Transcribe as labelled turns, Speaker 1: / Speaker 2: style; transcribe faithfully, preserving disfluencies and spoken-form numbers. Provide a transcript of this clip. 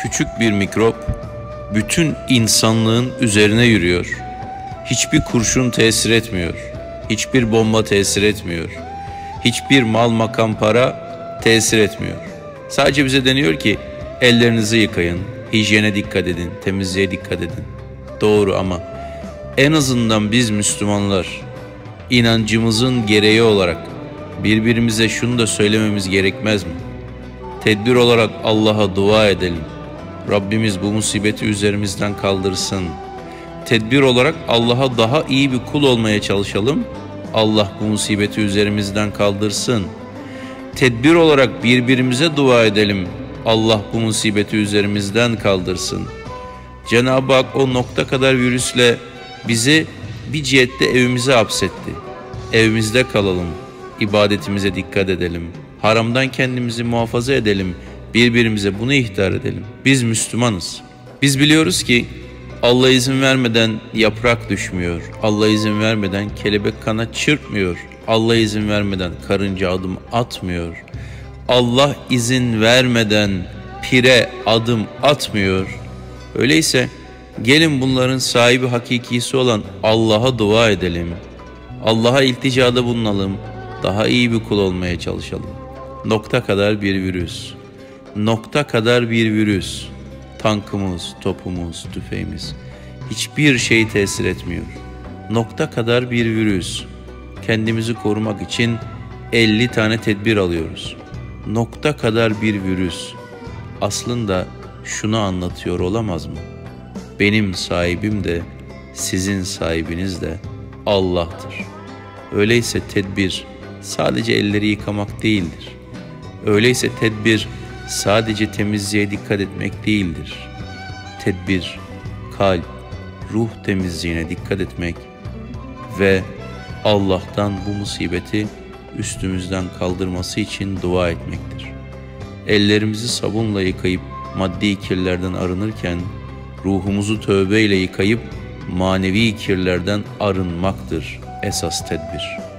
Speaker 1: küçük bir mikrop bütün insanlığın üzerine yürüyor. Hiçbir kurşun tesir etmiyor. Hiçbir bomba tesir etmiyor. Hiçbir mal makam para tesir etmiyor. Sadece bize deniyor ki ellerinizi yıkayın, hijyene dikkat edin, temizliğe dikkat edin. Doğru ama en azından biz Müslümanlar inancımızın gereği olarak birbirimize şunu da söylememiz gerekmez mi? Tedbir olarak Allah'a dua edelim. Rabbimiz bu musibeti üzerimizden kaldırsın. Tedbir olarak Allah'a daha iyi bir kul olmaya çalışalım. Allah bu musibeti üzerimizden kaldırsın. Tedbir olarak birbirimize dua edelim. Allah bu musibeti üzerimizden kaldırsın. Cenab-ı Hak o nokta kadar virüsle bizi bir cihette evimize hapsetti. Evimizde kalalım. İbadetimize dikkat edelim. Haramdan kendimizi muhafaza edelim. Birbirimize bunu ihtar edelim. Biz Müslümanız. Biz biliyoruz ki Allah izin vermeden yaprak düşmüyor. Allah izin vermeden kelebek kanat çırpmıyor. Allah izin vermeden karınca adım atmıyor. Allah izin vermeden pire adım atmıyor. Öyleyse gelin bunların sahibi hakikisi olan Allah'a dua edelim. Allah'a ilticada bulunalım. Daha iyi bir kul olmaya çalışalım. Nokta kadar bir virüs. Nokta kadar bir virüs. Tankımız, topumuz, tüfeğimiz. Hiçbir şey tesir etmiyor. Nokta kadar bir virüs. Kendimizi korumak için elli tane tedbir alıyoruz. Nokta kadar bir virüs. Aslında şunu anlatıyor olamaz mı? Benim sahibim de, sizin sahibiniz de Allah'tır. Öyleyse tedbir sadece elleri yıkamak değildir. Öyleyse tedbir sadece temizliğe dikkat etmek değildir. Tedbir, kalp, ruh temizliğine dikkat etmek ve Allah'tan bu musibeti üstümüzden kaldırması için dua etmektir. Ellerimizi sabunla yıkayıp maddi kirlerden arınırken, ruhumuzu tövbeyle yıkayıp manevi kirlerden arınmaktır esas tedbir.